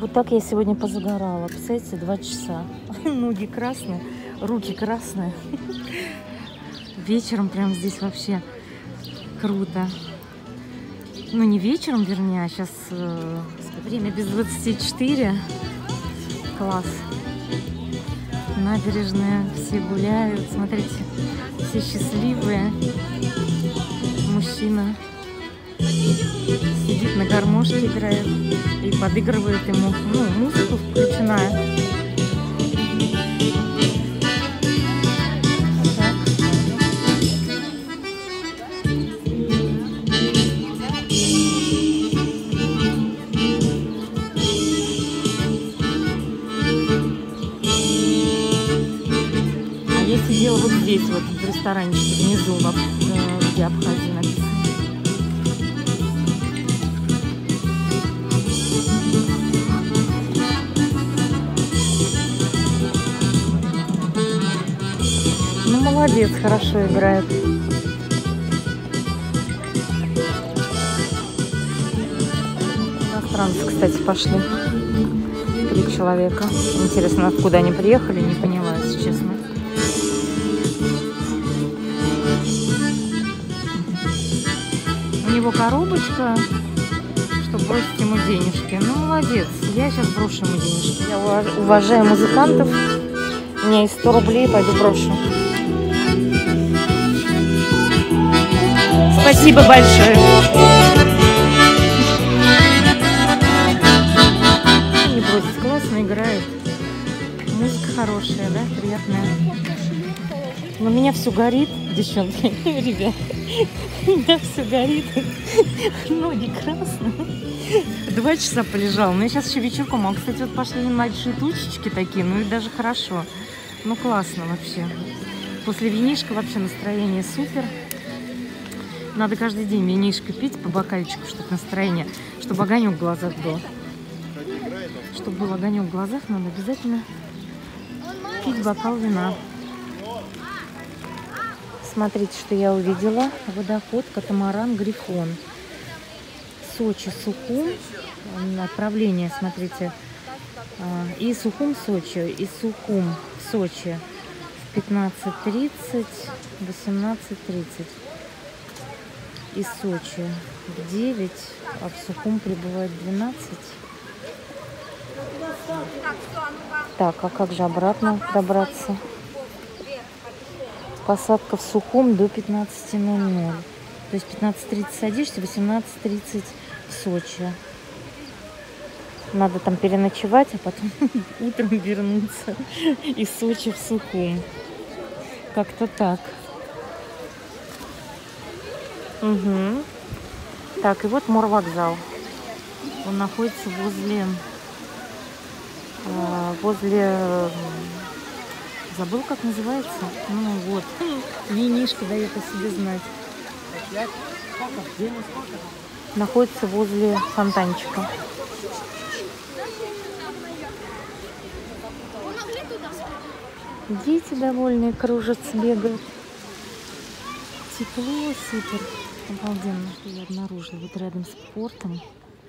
Вот так я сегодня позагорала. Представляете, 2 часа. Ноги красные, руки красные. Вечером прям здесь вообще круто. Ну, не вечером, вернее, а сейчас время без 24. Класс. Набережная, все гуляют. Смотрите, все счастливые. Мужчина сидит на гармошке, играет и подыгрывает ему. Ну, музыку включена. Я сидела вот здесь, вот в ресторанчике внизу, где Абхазия написано. Ну, молодец, хорошо играет. Иностранцы, кстати, пошли. 3 человека. Интересно, откуда они приехали, не поняла, если честно. У него коробочка, чтобы бросить ему денежки. Ну, молодец. Я сейчас брошу ему денежки. Я уважаю музыкантов. У меня есть 100 рублей, пойду брошу. Спасибо большое. Не бросить, классно играет. Музыка хорошая, да, приятная. Но у меня все горит, девчонки, ребят. У меня все горит. Ноги красные. 2 часа полежал. Но я сейчас еще вечерком. А, кстати, вот пошли небольшие тучечки такие. Ну и даже хорошо. Ну классно вообще. После винишка вообще настроение супер. Надо каждый день винишко пить по бокальчику, чтобы настроение, чтобы огонек в глазах был. Чтобы был огонек в глазах, надо обязательно пить бокал вина. Смотрите, что я увидела. Водоход, катамаран, Грифон. Сочи, Сухум. Отправление, смотрите. И Сухум, Сочи. И Сухум, Сочи. 15:30, 18:30. Из Сочи в 9, а в Сухум прибывает 12. Так, а как же обратно добраться? Посадка в Сухум до 15:00. То есть 15:30 садишься, 18:30 в Сочи. Надо там переночевать, а потом утром вернуться из Сочи в Сухум. Как-то так. Угу. Так, и вот морвокзал. Он находится возле... Забыл, как называется? Ну вот. Винишко дает о себе знать. Находится возле фонтанчика. Дети довольные, кружатся, бегают. Тепло, супер. Обалденно, что я обнаружила. Вот рядом с портом.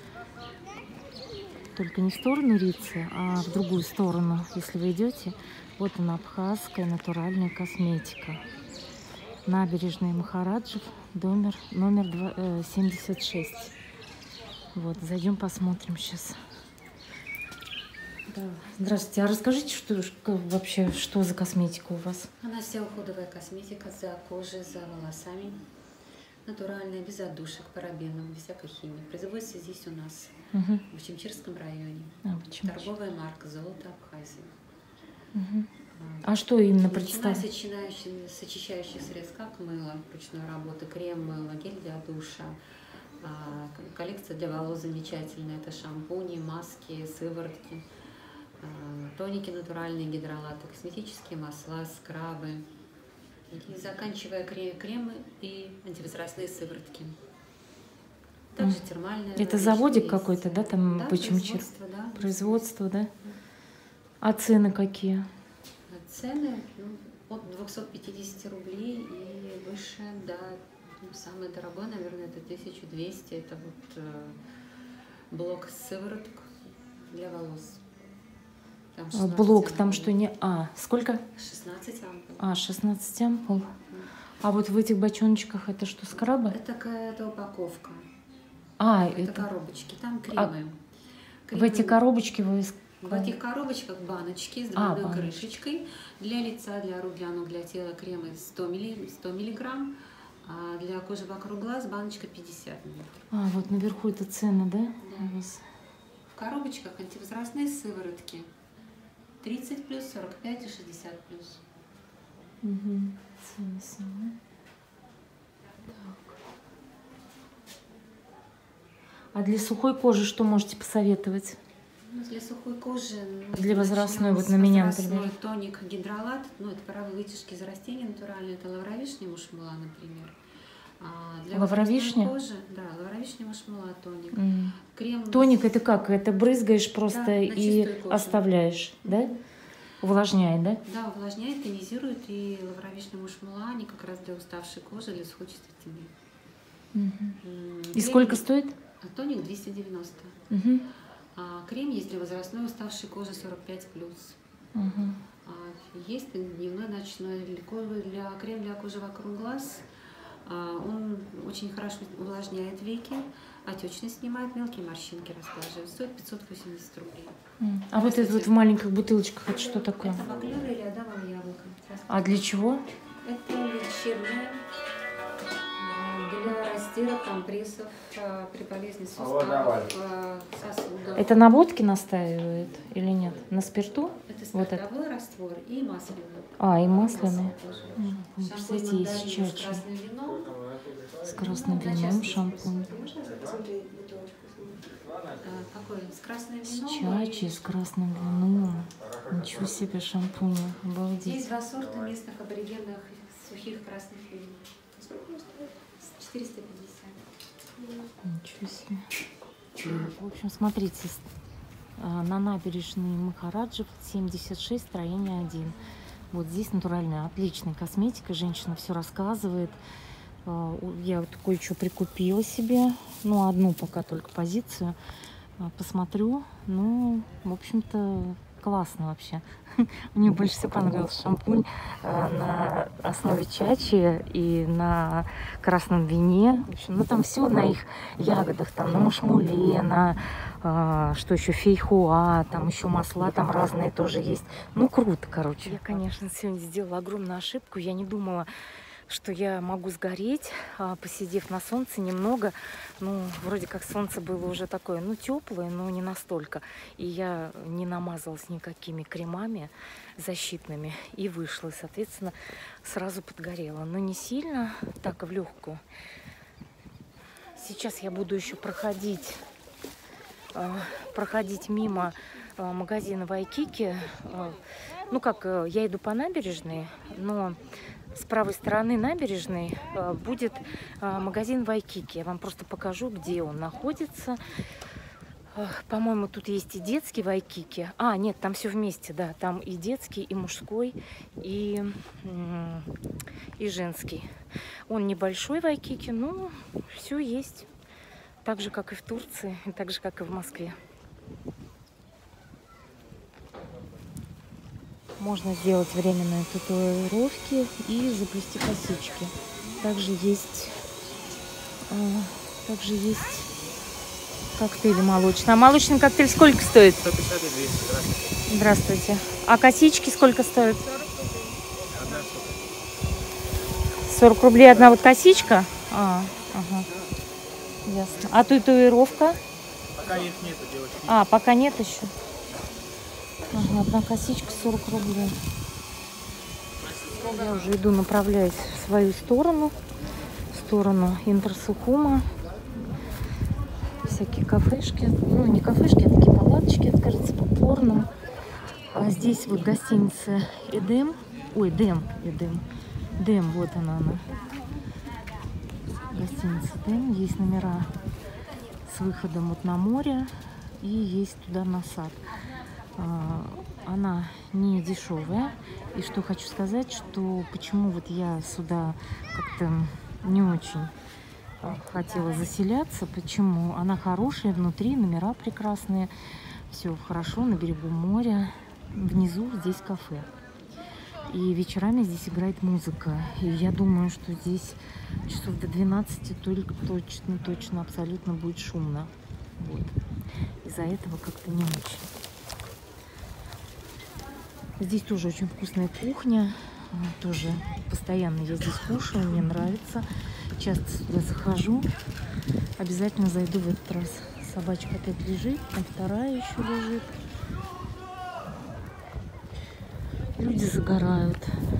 Только не в сторону Рицы, а в другую сторону. Если вы идете, вот она, абхазская натуральная косметика. Набережная Махараджев, номер 76. Вот, зайдем посмотрим сейчас. Да. Здравствуйте, а расскажите, вообще, что за косметика у вас? У нас вся уходовая косметика за кожей, за волосами. Натуральная, без отдушек, парабенов, без всякой химии. Производится здесь у нас, в Чимчирском районе. Торговая марка «Золото Абхазии». А что именно представляет? Начиная с очищающих средств, как мыло ручной работы, крем, мыло, гель для душа. Коллекция для волос замечательная. Это шампуни, маски, сыворотки, тоники натуральные, гидролаты, косметические масла, скрабы. И заканчивая кремы и антивозрастные сыворотки. Также термальная. Это заводик какой-то, да, там да, Почемчир? Да, производство, да? А цены какие? Цены от 250 рублей и выше, да. Самое дорогое, наверное, это 1200. Это вот блок сывороток для волос. Там Блок, ампул. там что не... сколько? 16 ампул. 16 ампул. А вот в этих бочоночках это что, скрабы? Это упаковка. Это коробочки, там кремы. В эти коробочки вы... В этих коробочках баночки с двойной крышечкой. Для лица, для рук, для ног, для тела кремы 100 миллиграмм. А для кожи вокруг глаз баночка 50 миллиграмм. Вот наверху это цены, да? Да. В коробочках антивозрастные сыворотки. 30 плюс, 45 и 60 плюс. Цены. А для сухой кожи что можете посоветовать? Для сухой кожи, для возрастной, вот на меня, например. Тоник гидролат, это паровые вытяжки из растений натуральные, это лавровишня мушмула, например. Для лавровишня? Кожи, да, лавровишня мушмула, тоник. Крем. Тоник это как? Это брызгаешь просто и оставляешь, да? Увлажняет, да? Да, увлажняет, тонизирует, и лавровишня мушмула, они как раз для уставшей кожи, для сухой чувствительной. И сколько стоит? Тоник 290. Крем есть для возрастной уставшей кожи 45 плюс. Есть дневной, ночной, крем для кожи вокруг глаз. Он очень хорошо увлажняет веки, отечность снимает, мелкие морщинки расглаживает. Стоит 580 рублей. А вот это вот в маленьких бутылочках, это что такое? Это баклёва или адамово яблоко. А для чего? Это лечебное для растирок, компрессов при болезни суставов, сосудов. Это на водке настаивает или нет? На спирту? Это спиртовой раствор и И масляный. масляный. Кстати, есть чачи. С красным вином шампунь. Какой? С красным вином? Чачи с красным вином. Ничего себе, шампунь. Обалдеть. Есть два сорта местных аборигенных сухих красных вин. 450. Ничего себе. В общем, смотрите, на набережной Махараджев 76, строение 1. Вот здесь натуральная, отличная косметика. Женщина все рассказывает. Я вот кое-что прикупила себе. Одну пока только позицию. Посмотрю. В общем-то, классно вообще. Мне больше всего понравился шампунь на основе чачи и на красном вине. В общем, там все на их ягодах, там на мушмуле, на что еще, фейхоа, там еще масла там разные тоже есть. Круто, короче. Я, конечно, сегодня сделала огромную ошибку. Я не думала, что я могу сгореть, посидев на солнце немного. Вроде как солнце было уже такое, теплое, но не настолько. И я не намазалась никакими кремами защитными и вышла. И, соответственно, сразу подгорела. Но не сильно, так и в легкую. Сейчас я буду еще проходить мимо магазина Вайкики. Я иду по набережной, но с правой стороны набережной будет магазин Вайкики. Я вам просто покажу, где он находится. По-моему, тут есть и детский Вайкики. Нет, там все вместе, да. Там и детский, и мужской, и женский. Он небольшой Вайкики, но все есть. Так же, как и в Турции, и так же, как и в Москве. Можно сделать временные татуировки и заплести косички. Также есть коктейли молочные. А молочный коктейль сколько стоит? 150 и 200. Здравствуйте. А косички сколько стоят? 40 рублей одна вот косичка? Ага. Ясно. А татуировка? Пока их нету, девочки. Пока нет еще. Одна косичка 40 рублей. Я уже иду, направляюсь в свою сторону. В сторону Интерсухума. Всякие кафешки. Не кафешки, а такие палаточки, это, кажется, попорно. А здесь вот гостиница Эдем. Эдем, вот она. Гостиница Эдем. Есть номера с выходом вот на море. И есть туда на сад. Она не дешевая. И что хочу сказать, что почему вот я сюда как-то не очень хотела заселяться. Почему? Она хорошая, внутри номера прекрасные. Все хорошо, на берегу моря. Внизу здесь кафе. И вечерами здесь играет музыка. И я думаю, что здесь часов до 12 только точно, абсолютно будет шумно. Вот. Из-за этого как-то не очень. Здесь тоже очень вкусная кухня. Тоже постоянно я здесь кушаю, мне нравится. Часто сюда захожу. Обязательно зайду в этот раз. Собачка опять лежит, там вторая еще лежит. Люди загорают.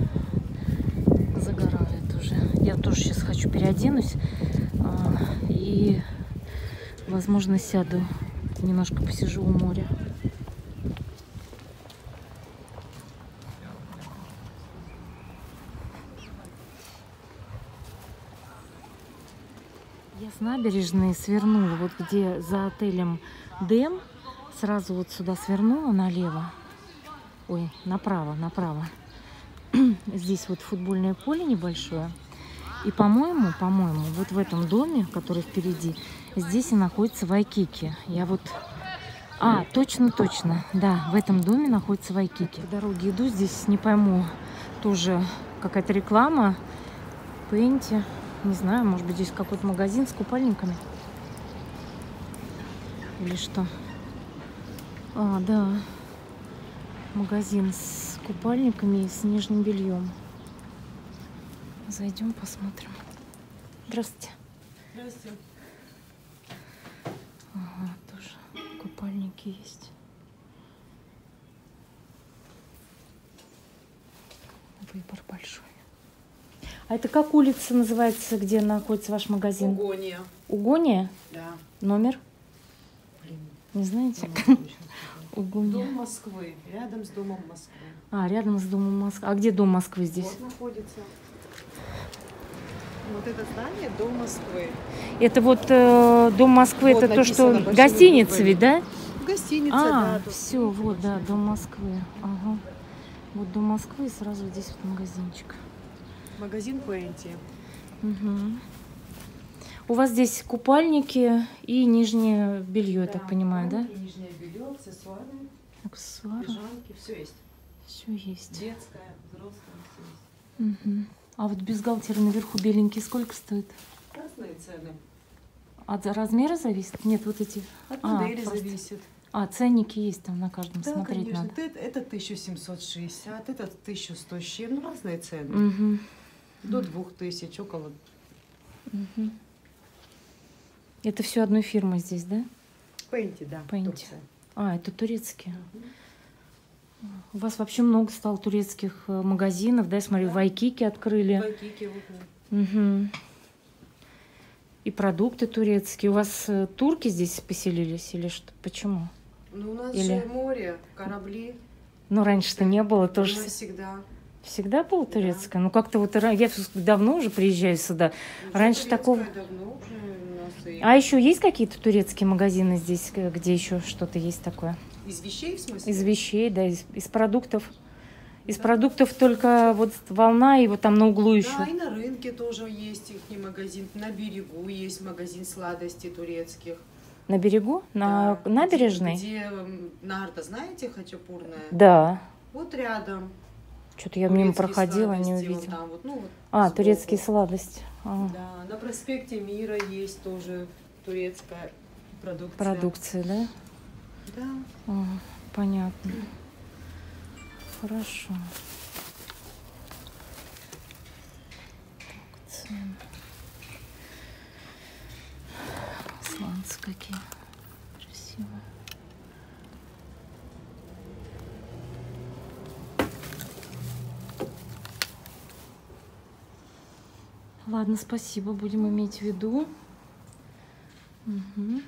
Загорают уже. Я тоже сейчас хочу переоденусь. И, возможно, сяду. Немножко посижу у моря. Я с набережной свернула, вот где за отелем Дэм, сразу вот сюда свернула налево, ой, направо. Здесь вот футбольное поле небольшое, и, по-моему, вот в этом доме, который впереди, здесь и находится Вайкики. Я вот, точно, да, в этом доме находится Вайкики. По дороге иду, здесь не пойму, тоже какая-то реклама, Пенти. Не знаю, может быть, здесь какой-то магазин с купальниками. Или что? Да. Магазин с купальниками и с нижним бельем. Зайдем, посмотрим. Здравствуйте. Здравствуйте. Ага, тоже купальники есть. Выбор большой. А это как улица называется, где находится ваш магазин? Угония. Угония? Да. Номер? Блин. Не знаете? Угония. Дом Москвы. Рядом с домом Москвы. Рядом с домом Москвы. А где дом Москвы здесь? Вот находится. Вот это здание Дом Москвы. Это вот дом Москвы, Вот это то, что написано гостиница большими ведь, да? Гостиница, да. тут. Все, вот, да, дом Москвы. Ага. Вот дом Москвы и сразу здесь вот магазинчик. Магазин Пенти. Угу. У вас здесь купальники и нижнее белье, я так понимаю, да? Нижнее белье, аксессуары, Аксессуары. пижамки, все есть. Все есть. Детское, взрослое, все есть. Угу. А вот бюстгальтер наверху беленький сколько стоит? Разные цены. От размера зависит? Нет, вот эти. От модели просто. зависит. Ценники есть там на каждом, Да, смотреть конечно. надо. Это 1760, это 1100 с чем. Ну, разные цены. Угу. До 2000, около. Угу. Это все одной фирмы здесь, да? Пенти, да. Пенти. Турция. Это турецкие. У вас вообще много стало турецких магазинов, да? Я смотрю, Да. Вайкики открыли. Вайкики, вот. Угу. И продукты турецкие. У вас турки здесь поселились или что? Почему? Ну, у нас Или- же море, корабли. Ну, раньше-то не было, У тоже нас всегда. всегда было турецкое. Ну, как-то вот я давно уже приезжаю сюда. Раньше Турецкое такого- давно уже у нас и- А еще есть какие-то турецкие магазины здесь, где еще что-то есть такое? Из вещей, в смысле? Из вещей, да, из продуктов. Из Да. продуктов только вот волна и вот там на углу еще. Да, и на рынке тоже есть их магазин. На берегу есть магазин сладостей турецких. На берегу? На Да. набережной? Где Нарта, знаете, хачапурная? Да. Вот рядом. Что-то я мимо Турецкие проходила, не сладости, увидела. вот там вот, ну, вот Турецкие сбоку. сладости. Да, на проспекте Мира есть тоже турецкая продукция. Продукция, да? Да. Понятно. Хорошо. Так, цены. Сланцы какие красивые. Ладно, спасибо, будем иметь в виду. Угу.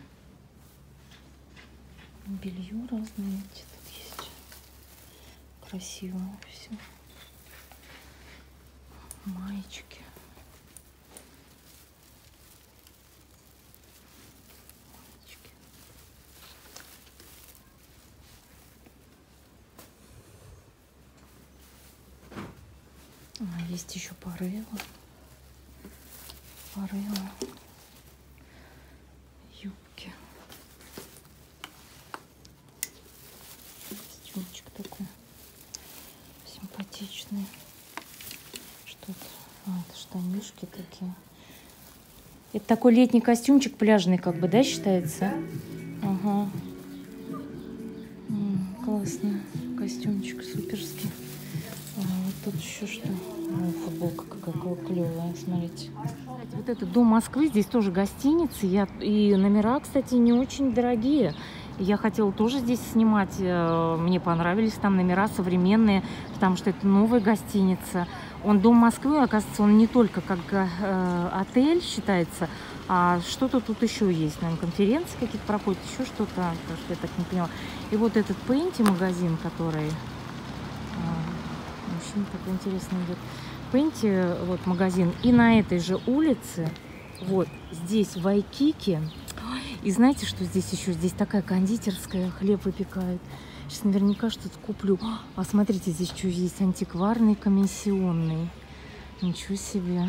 Белье разное тут есть. Красиво все. Маечки. Маечки. Есть еще порывы. Юбки. такой симпатичный. Что-то. А, это штанишки такие. Это такой летний костюмчик пляжный, как бы, да, считается? Ага. Классно. Костюмчик суперский. А, вот тут еще что? О, футболка какая клевая, смотрите. Вот этот Дом Москвы, здесь тоже гостиницы. И номера, кстати, не очень дорогие. Я хотела тоже здесь снимать. Мне понравились там номера современные, потому что это новая гостиница. Дом Москвы, оказывается, он не только как отель считается, а что-то тут еще есть. Наверное, конференции какие-то проходят, еще что-то, потому что я так не поняла. И вот этот Пенти магазин, который... Мужчина такой интересный идет. Пенти, вот магазин. И на этой же улице, вот здесь в Вайкики. И знаете, что здесь еще? Здесь такая кондитерская, хлеб выпекают. Сейчас наверняка что-то куплю. А смотрите, здесь что есть? Антикварный, комиссионный. Ничего себе.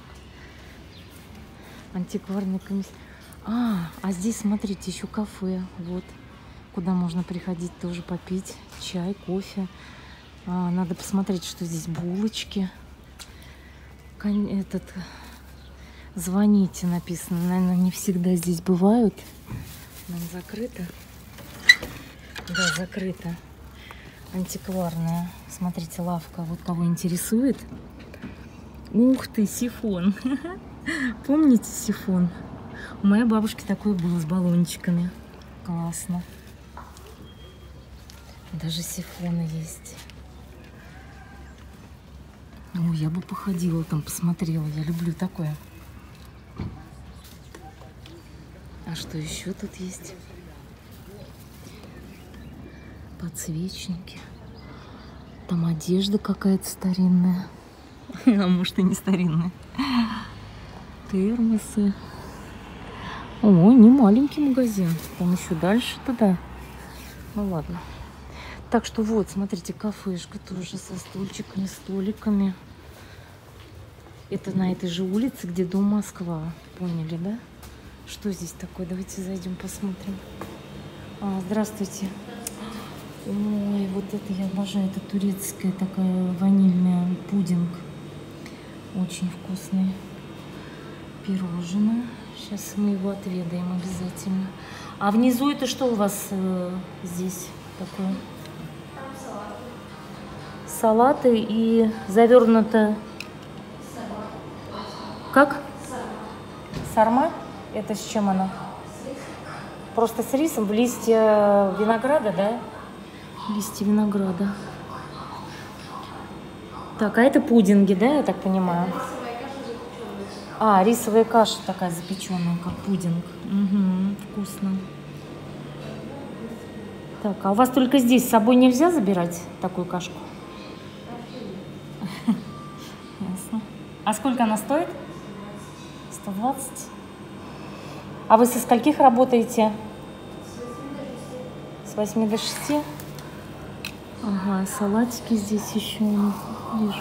Антикварный комиссионный. А здесь, смотрите, еще кафе. Вот. Куда можно приходить тоже попить чай, кофе. Надо посмотреть, что здесь. Булочки. Звоните написано. Наверное, не всегда здесь бывают. Наверное, закрыто. Да, закрыто. Антикварная. Смотрите, лавка. Вот кого интересует. Ух ты, сифон. Помните сифон? У моей бабушки такой был с баллончиками. Классно. Даже сифоны есть. Ой, я бы походила там, посмотрела. Я люблю такое. А что еще тут есть? Подсвечники. Там одежда какая-то старинная. А может и не старинная. Термосы. О, не маленький магазин. Там еще дальше туда. Ну ладно. Так что вот, смотрите, кафешка тоже со стульчиками, столиками. Это на этой же улице, где Дом Москва. Поняли, да? Что здесь такое? Давайте зайдем, посмотрим. Здравствуйте. Ой, вот это я обожаю. Это турецкая такая ванильная пудинг. Очень вкусный. Пирожное. Сейчас мы его отведаем обязательно. А внизу это что у вас здесь такое? Салаты и завернуто... Как? Сарма? Это с чем она? Просто с рисом в листья винограда, да? Листья винограда. Так, а это пудинги, да, я так понимаю? Рисовая каша такая запеченная, как пудинг. Угу, вкусно. Так, а у вас только здесь с собой нельзя забирать такую кашку? Ясно. А сколько она стоит? 120. А вы со скольких работаете? С 8 до 6? Ага, салатики здесь еще вижу.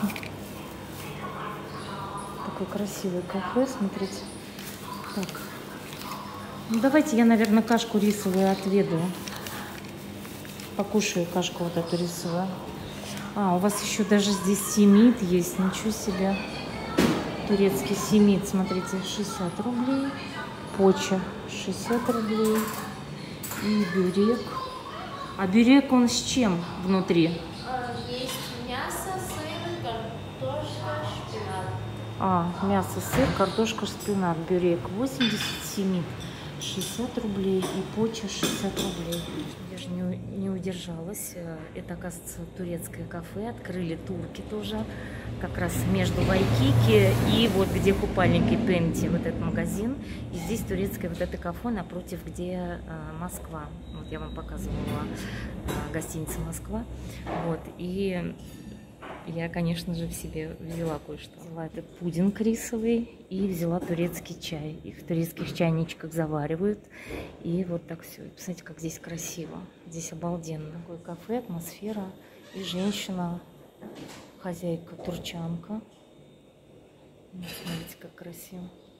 Такое красивое кафе, смотрите. Так. Ну, давайте я, наверное, кашку рисовую отведаю. Покушаю кашку вот эту рисовую. У вас еще даже здесь семит есть. Ничего себе. Турецкий семит, смотрите, 60 рублей. Поча 60 рублей. И бюрек. А бюрек он с чем внутри? Есть мясо, сыр, картошка, шпинат. Мясо, сыр, картошка, шпинат. Бюрек 80, семит 60 рублей и поча 60 рублей. Я же не удержалась. Это, оказывается, турецкое кафе. Открыли турки тоже. Как раз между Вайкики и вот где купальники Пенти, вот этот магазин. И здесь турецкое вот это кафе напротив, где Москва. Вот я вам показывала гостиница Москва. Вот. И я, конечно же, в себе взяла кое-что. Взяла этот пудинг рисовый и взяла турецкий чай. Их в турецких чайничках заваривают. И вот так все. Посмотрите, как здесь красиво. Здесь обалденно. Такое кафе, атмосфера. И женщина, хозяйка, турчанка. Смотрите, как красиво.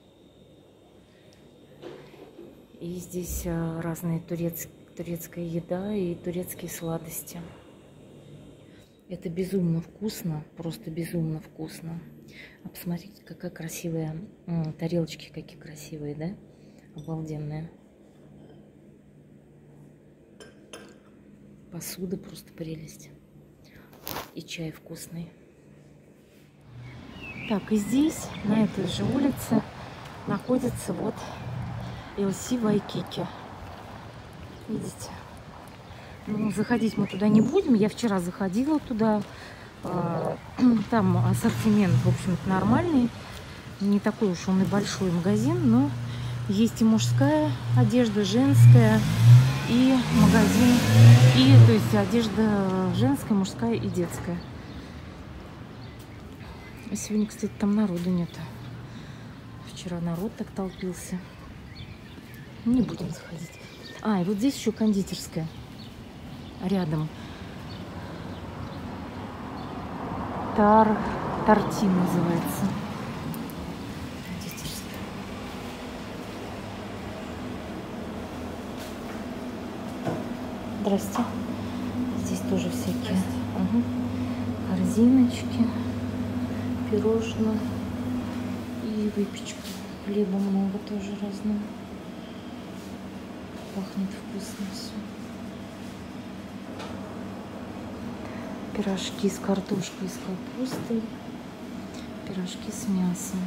И здесь разные турецкая еда и турецкие сладости. Это безумно вкусно, просто безумно вкусно. А посмотрите, какая красивая, тарелочки какие красивые, да? Обалденные. Посуда просто прелесть. И чай вкусный. Так, и здесь, на этой же улице, находится вот LC Waikiki. Видите? Ну, заходить мы туда не будем. Я вчера заходила туда. Там ассортимент, в общем-то, нормальный. Не такой уж он и большой магазин, но есть и мужская одежда, женская, и магазин, и, то есть, одежда женская, мужская и детская. Сегодня, кстати, там народу нет. Вчера народ так толпился. Не будем заходить. А, и вот здесь еще кондитерская. Рядом. Тартин называется. Кондитерская. Здрасте. Здесь тоже всякие корзиночки, пирожные и выпечка. Хлеба много тоже разного. Пахнет вкусно все. Пирожки с картошкой и с капустой. Пирожки с мясом.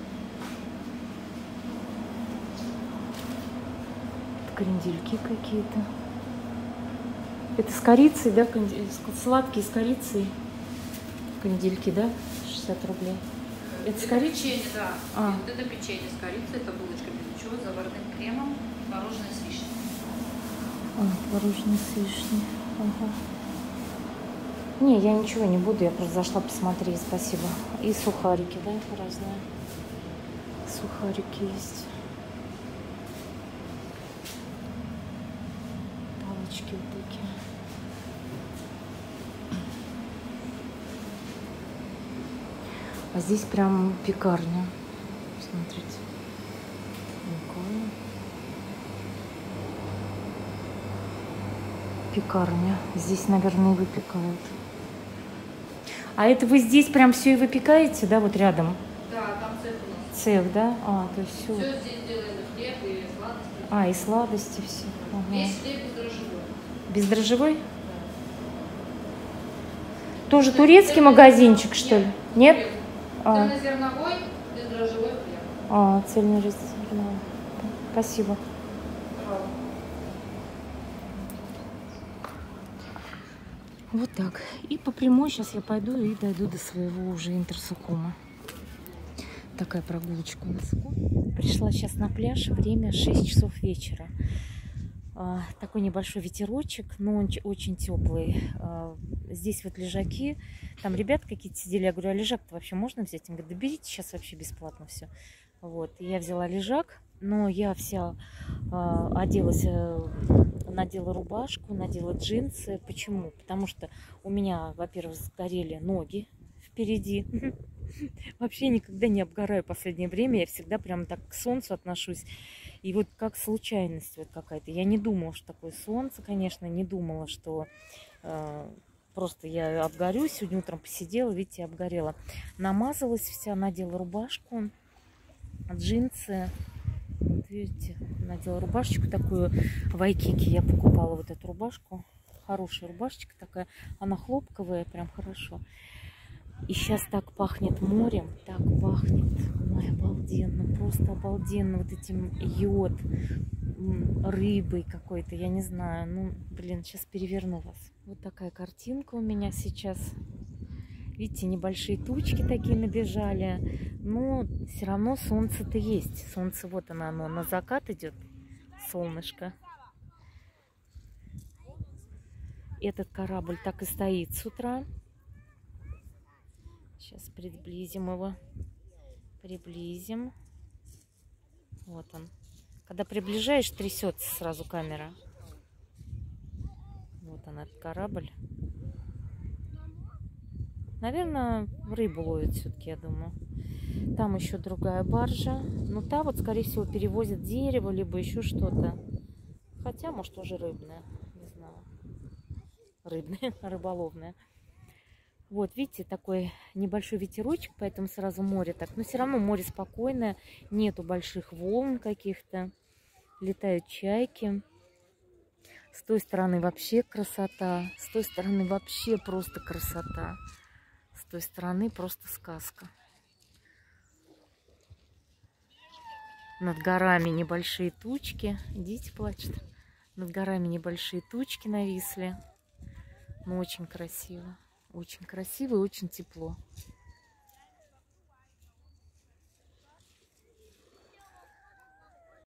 Крендельки какие-то. Это с корицей, да? Сладкие с корицей. Крендельки, да? 60 рублей. Это с корицей? Печенье, да. А. Вот это печенье с корицей, это булочка без ничего, с заварным кремом, творожное с вишней. Творожное с вишней. Ага. Не, я ничего не буду, я просто зашла посмотреть, спасибо. И сухарики, да, разные. Сухарики есть. Палочки вот такие. А здесь прям пекарня. Смотрите. Прикольно. Пекарня. Здесь, наверное, и выпекают. А это вы здесь прям все и выпекаете, да, вот рядом? Да, там цех у нас. Цех, да? А, то есть все. Все здесь делаем, и хлеб, и сладости. А, и сладости все. Ага. Весь хлеб бездрожжевой. Бездрожжевой? Тоже турецкий магазинчик, что ли? Нет? А. Цельнозерновой, бездрожжевой хлеб. А, цельнозерновой. Спасибо. Вот так. И по прямой сейчас я пойду и дойду до своего уже Интерсукума. Такая прогулочка у нас. Пришла сейчас на пляж. Время 6 часов вечера. Такой небольшой ветерочек, но он очень теплый. Здесь вот лежаки. Там ребята какие-то сидели. Я говорю, а лежак-то вообще можно взять? Он говорит, да берите, сейчас вообще бесплатно все. Вот. И я взяла лежак, но я вся оделась, надела рубашку, надела джинсы. Почему? Потому что у меня, во-первых, сгорели ноги впереди. Вообще никогда не обгораю в последнее время. Я всегда прям так к солнцу отношусь. И вот как случайность вот какая-то. Я не думала, что такое солнце, конечно. Не думала, что просто я обгорю. Сегодня утром посидела, видите, обгорела. Намазалась вся, надела рубашку, джинсы. Вот видите, надела рубашечку такую. В Waikiki я покупала вот эту рубашку. Хорошая рубашечка такая. Она хлопковая, прям хорошо. И сейчас так пахнет морем, так пахнет, ой, обалденно, просто обалденно, вот этим йод, рыбой какой-то, я не знаю, ну, блин, сейчас переверну вас. Вот такая картинка у меня сейчас, видите, небольшие тучки такие набежали, но все равно солнце-то есть, солнце вот оно, на закат идет, солнышко. Этот корабль так и стоит с утра. Сейчас приблизим его. Приблизим. Вот он. Когда приближаешь, трясется сразу камера. Вот он, этот корабль. Наверное, рыбу ловит все-таки, я думаю. Там еще другая баржа. Но та вот, скорее всего, перевозит дерево, либо еще что-то. Хотя, может, тоже рыбная. Не знаю. Рыбная, рыболовная. Вот, видите, такой небольшой ветерочек, поэтому сразу море так. Но все равно море спокойное, нету больших волн каких-то. Летают чайки. С той стороны вообще красота. С той стороны вообще просто красота. С той стороны просто сказка. Над горами небольшие тучки. Дети плачут. Над горами небольшие тучки нависли. Но очень красиво. Очень красиво и очень тепло.